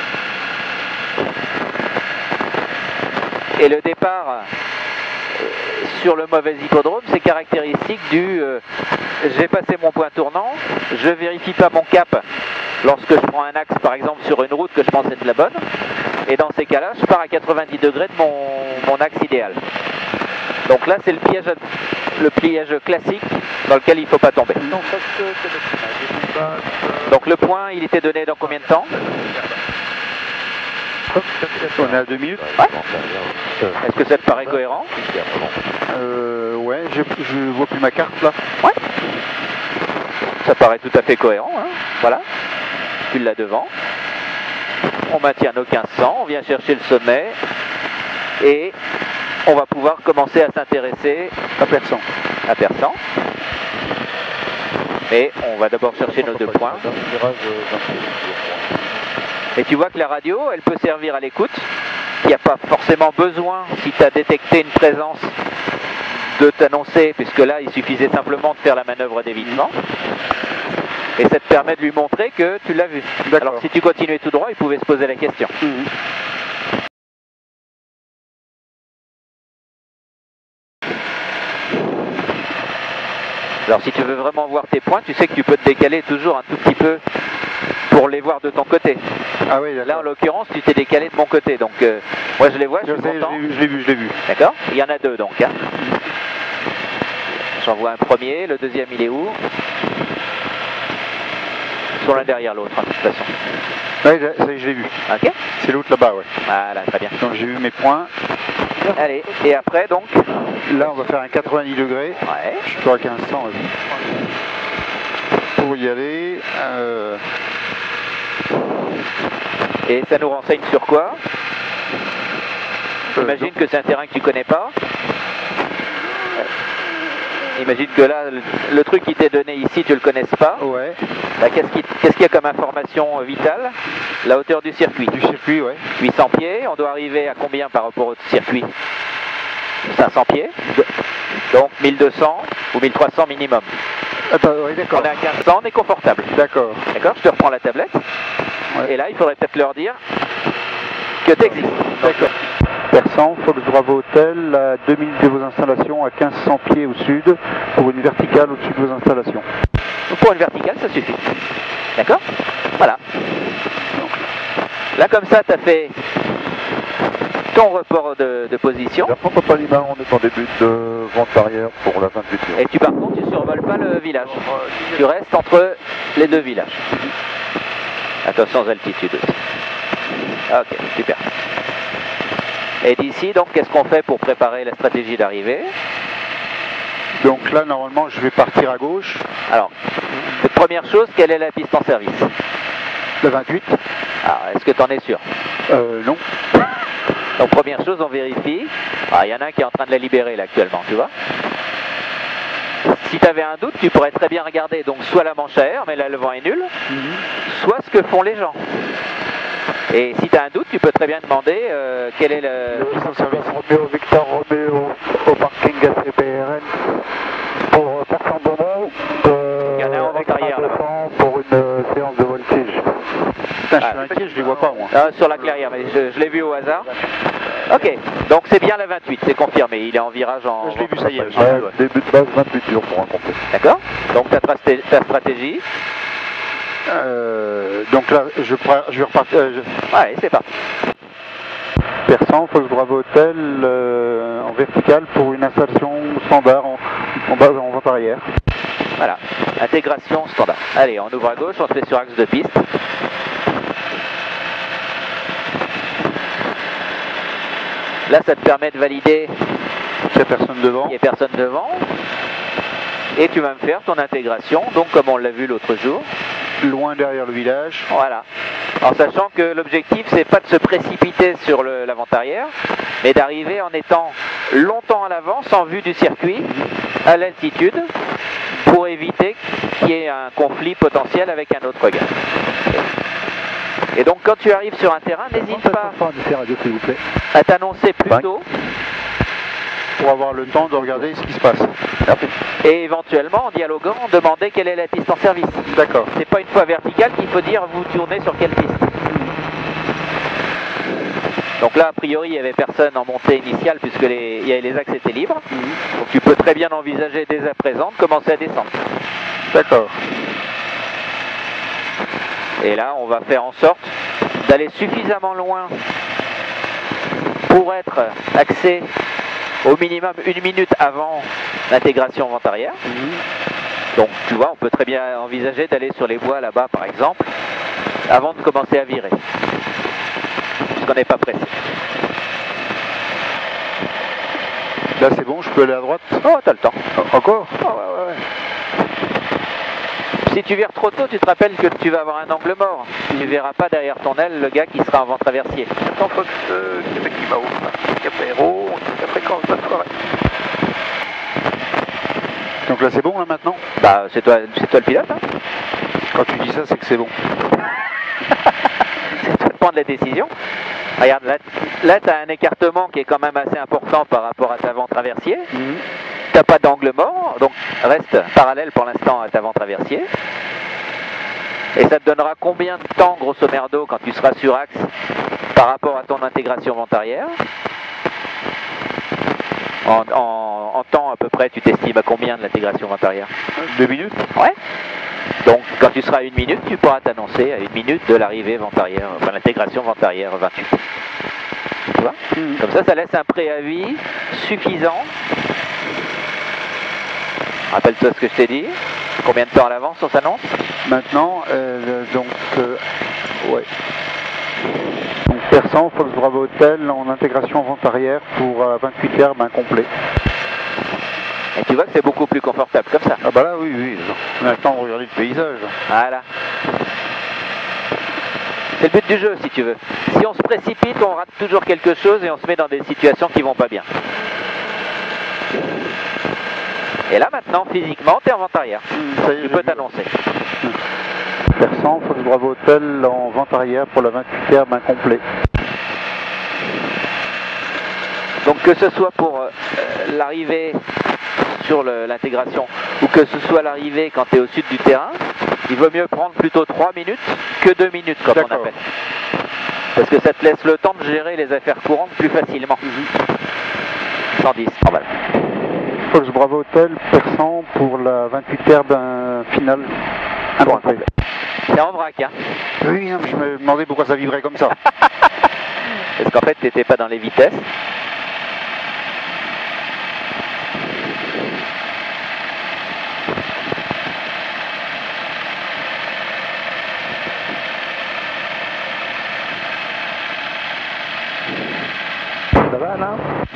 Et le départ euh, sur le mauvais hippodrome, c'est caractéristique du euh, j'ai passé mon point tournant, je vérifie pas mon cap lorsque je prends un axe par exemple sur une route que je pense être la bonne, et dans ces cas-là, je pars à quatre-vingt-dix degrés de mon, mon axe idéal. Donc là, c'est le piège, le piège classique dans lequel il ne faut pas tomber. Donc le point, il était donné dans combien de temps?
On est à deux minutes.
Ouais. Est-ce que ça te paraît cohérent?
euh, Ouais, je, je vois plus ma carte là.
Ouais. Ça paraît tout à fait cohérent. Hein. Voilà. Tu l'as devant. On maintient nos quinze cents, on vient chercher le sommet et on va pouvoir commencer à s'intéresser
à Persan.
À Persan. Mais on va d'abord chercher nos deux points. Et tu vois que la radio, elle peut servir à l'écoute. Il n'y a pas forcément besoin, si tu as détecté une présence, de t'annoncer, puisque là, il suffisait simplement de faire la manœuvre d'évitement. Et ça te permet de lui montrer que tu l'as vu. Alors si tu continuais tout droit, il pouvait se poser la question. Mmh. Alors si tu veux vraiment voir tes points, tu sais que tu peux te décaler toujours un tout petit peu pour les voir de ton côté.
Ah oui,
là en l'occurrence tu t'es décalé de mon côté, donc euh, moi je les vois, je, je suis sais, content.
Je l'ai vu, je l'ai vu.
D'accord. Il y en a deux donc. Hein. J'en vois un premier, le deuxième il est où? Sur l'un derrière l'autre, hein, de toute façon.
Oui, ça y est, je l'ai vu.
Ok.
C'est l'autre là-bas, ouais.
Voilà, très bien.
Donc j'ai vu mes points.
Allez, et après donc?
Là on va faire un quatre-vingt-dix degrés.
Ouais.
Je suis à quinze cents. Pour y aller. Euh...
Et ça nous renseigne sur quoi? J'imagine euh, que c'est un terrain que tu connais pas. Imagine que là, le, le truc qui t'est donné ici, tu le connaisses pas.
Ouais.
Bah, qu'est-ce qui- qu'est-ce qu'il y a comme information euh, vitale? La hauteur du circuit.
Du circuit, ouais.
huit cents pieds, on doit arriver à combien par rapport au circuit? cinq cents pieds. Donc mille deux cents ou mille trois cents minimum.
Attends, oui, d'accord.
On est à quinze cents, on est confortable.
D'accord.
D'accord? Je te reprends la tablette.
Ouais.
Et là, il faudrait peut-être leur dire que tu existes.
D'accord. Persan, Fox Bravo Hotel, à deux minutes de vos installations, à quinze cents pieds au sud, pour une verticale au-dessus de vos installations.
Donc pour une verticale, ça suffit. D'accord? Voilà. Là, comme ça, tu as fait ton report de, de position.
Version Papa Lima, on est en début de vente arrière pour la vingt-huit.
Et tu, par contre, tu survoles pas le village. Tu restes entre les deux villages. Attention aux altitudes aussi. Ok, super. Et d'ici, donc, qu'est-ce qu'on fait pour préparer la stratégie d'arrivée?
Donc là, normalement, je vais partir à gauche.
Alors, première chose, quelle est la piste en service?
Le vingt-huit.
Alors, est-ce que tu en es sûr?
Euh, non.
Donc, première chose, on vérifie. Ah, il y en a un qui est en train de la libérer, là, actuellement, tu vois? Si tu avais un doute, tu pourrais très bien regarder, donc, soit la manche à air, mais là, le vent est nul,
Mm-hmm.
soit ce que font les gens. Et si tu as un doute, tu peux très bien demander euh, quel est le...
Le service Roméo Victor Roméo au parking A C P R N pour Persan Beaumont.
Il y en a un en vente arrière, là-bas.
Pour une euh, séance de voltige.
Putain, je
Ah.
suis inquiet, je les vois pas, moi.
Ah, sur la clairière, mais je, je l'ai vu au hasard. Ok, donc c'est bien la vingt-huit, c'est confirmé. Il est en virage en...
Je l'ai vu, ça y est.
Ouais, début de base vingt-huit jours pour un complet.
D'accord? Donc ta, trasté- ta stratégie.
Euh, donc là, je, pars- je vais repartir. Euh, je-
Ouais, c'est parti.
Persan, Fox Bravo Hotel, euh, en verticale pour une installation standard en, en base en vente arrière.
Voilà, intégration standard. Allez, on ouvre à gauche, on se met sur axe de piste. Là, ça te permet de valider
Il n'y a personne devant.
qu'il n'y ait personne devant. Et tu vas me faire ton intégration, donc comme on l'a vu l'autre jour.
Loin derrière le village.
Voilà. En sachant que l'objectif, c'est pas de se précipiter sur le- l'avant-arrière, mais d'arriver en étant longtemps à l'avant, sans vue du circuit, à l'altitude, pour éviter qu'il y ait un conflit potentiel avec un autre gars. Et donc, quand tu arrives sur un terrain, n'hésite pas
radio, s'il vous plaît.
à t'annoncer plus tôt
Pour avoir le temps de regarder ce qui se passe.
et éventuellement, en dialoguant, demander quelle est la piste en service.
D'accord.
C'est pas une fois verticale qu'il faut dire vous tournez sur quelle piste. Donc là, a priori, il n'y avait personne en montée initiale puisque les, il y a- les axes étaient libres. Donc tu peux très bien envisager dès à présent de commencer à descendre.
D'accord.
Et là, on va faire en sorte d'aller suffisamment loin pour être axé au minimum une minute avant l'intégration vente arrière. Donc tu vois, on peut très bien envisager d'aller sur les bois là-bas par exemple, avant de commencer à virer. Puisqu'on n'est pas pressé.
Là, c'est bon, je peux aller à droite.
Oh, t'as le temps.
Encore?
Oh, ouais, ouais, ouais. Si tu vires trop tôt, tu te rappelles que tu vas avoir un angle mort. Tu verras pas derrière ton aile le gars qui sera en vent traversier.
Attends, Fox, euh, Québec qui m'a ouvert. Cap Aéro, la fréquence de la soirée.
Donc là, c'est bon, là, maintenant?
Bah, c'est toi, c'est toi le pilote, hein.
Quand tu dis ça, c'est que c'est bon.
C'est toi de prendre la décision. Regarde, là, là tu as un écartement qui est quand même assez important par rapport à ta vent traversier. Tu n'as pas d'angle mort, donc reste parallèle pour l'instant à ta vent traversier. Et ça te donnera combien de temps, grosso merdo, quand tu seras sur axe par rapport à ton intégration vent arrière? En, en, en temps à peu près, tu t'estimes à combien de l'intégration vent arrière?
Deux minutes?
Ouais. Donc quand tu seras à une minute, tu pourras t'annoncer à une minute de l'arrivée vent arrière, enfin l'intégration vent arrière vingt-huit. Tu vois?
Mmh.
Comme ça, ça laisse un préavis suffisant. Rappelle-toi ce que je t'ai dit. Combien de temps à l'avance on s'annonce?
Maintenant, euh, donc, euh, ouais. Donc, Persan, Fox Bravo Hotel, en intégration vente arrière pour euh, vingt-huit herbes incomplet.
Et tu vois que c'est beaucoup plus confortable comme ça.
Ah bah là, oui, oui. Maintenant, on regarde le paysage.
Voilà. C'est le but du jeu, si tu veux. Si on se précipite, on rate toujours quelque chose et on se met dans des situations qui vont pas bien. Et là maintenant, physiquement, tu es en vente arrière.
Mmh, ça y est,
tu peux t'annoncer.
Persan, Fox Bravo Hotel en vente arrière pour la vingt-huit herbe incomplet.
Donc que ce soit pour euh, l'arrivée sur l'intégration ou que ce soit l'arrivée quand tu es au sud du terrain, il vaut mieux prendre plutôt trois minutes que deux minutes comme on appelle. Parce que ça te laisse le temps de gérer les affaires courantes plus facilement. Mm-hmm. cent dix, normal.
Fox Bravo Hotel, Persan pour la vingt-huit herbe un finale incomplet.
C'est en vrac, hein?
Oui, je me demandais pourquoi ça vibrait comme ça.
Parce qu'en fait, tu n'étais pas dans les vitesses.
Ça va là?